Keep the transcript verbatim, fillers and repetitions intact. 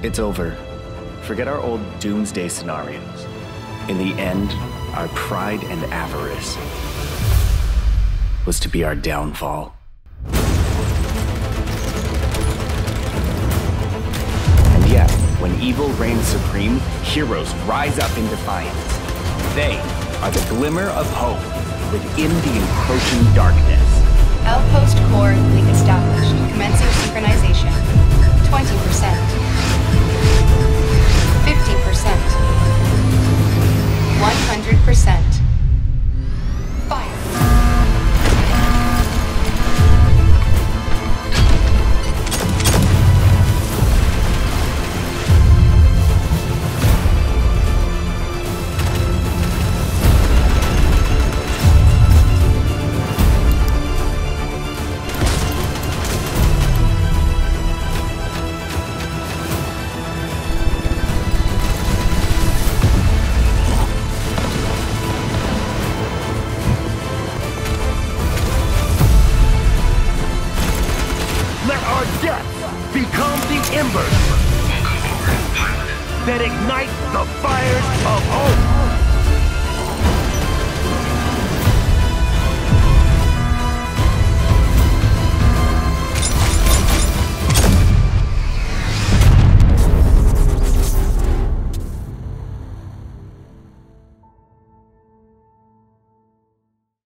It's over. Forget our old doomsday scenarios. In the end, our pride and avarice was to be our downfall. And yet, when evil reigns supreme, heroes rise up in defiance. They are the glimmer of hope within the encroaching darkness. Outpost core link established. Commencing synchronization. twenty percent. fifty percent. one hundred percent. Fire. Become the embers that ignite the fires of hope.